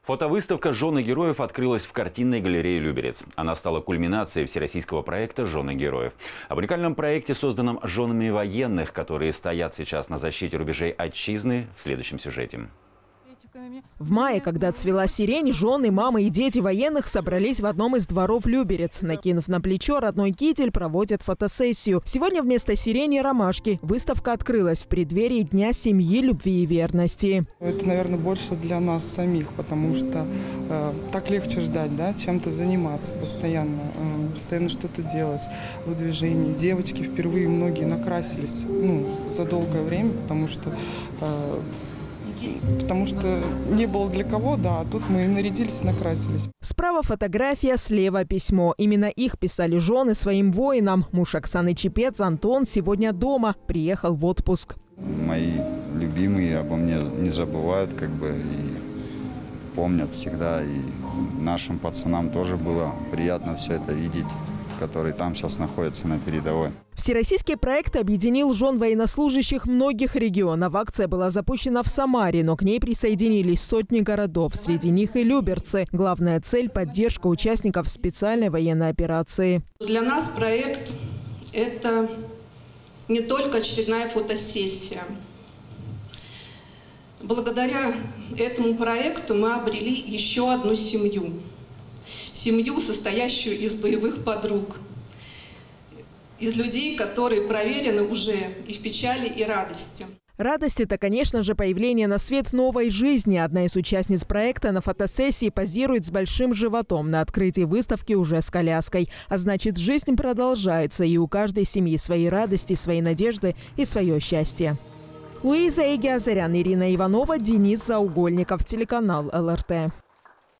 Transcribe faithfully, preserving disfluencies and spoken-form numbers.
Фотовыставка «Жены героев» открылась в картинной галерее «Люберец». Она стала кульминацией всероссийского проекта «Жены героев». Об уникальном проекте, созданном женами военных, которые стоят сейчас на защите рубежей отчизны, в следующем сюжете. В мае, когда цвела сирень, жены, мамы и дети военных собрались в одном из дворов Люберец. Накинув на плечо родной китель, проводят фотосессию. Сегодня вместо сирени – ромашки. Выставка открылась в преддверии Дня семьи, любви и верности. Это, наверное, больше для нас самих, потому что э, так легче ждать, да, чем-то заниматься постоянно, э, постоянно что-то делать в движении. Девочки впервые многие накрасились, ну, за долгое время, потому что... Э, Потому что не было для кого, да, а тут мы нарядились, накрасились. Справа фотография, слева письмо. Именно их писали жены своим воинам. Муж Оксаны Чепец, Антон, сегодня дома, приехал в отпуск. Мои любимые обо мне не забывают, как бы, и помнят всегда. И нашим пацанам тоже было приятно все это видеть, которые там сейчас находятся на передовой. Всероссийский проект объединил жен военнослужащих многих регионов. Акция была запущена в Самаре, но к ней присоединились сотни городов. Среди них и Люберцы. Главная цель – поддержка участников специальной военной операции. Для нас проект – это не только очередная фотосессия. Благодаря этому проекту мы обрели еще одну семью. Семью, состоящую из боевых подруг. Из людей, которые проверены уже и в печали, и радости. Радость – это, конечно же, появление на свет новой жизни. Одна из участниц проекта на фотосессии позирует с большим животом. На открытии выставки уже с коляской. А значит, жизнь продолжается, и у каждой семьи свои радости, свои надежды и свое счастье. Луиза Эгиазарян, Ирина Иванова, Денис Заугольников, телеканал эл эр тэ.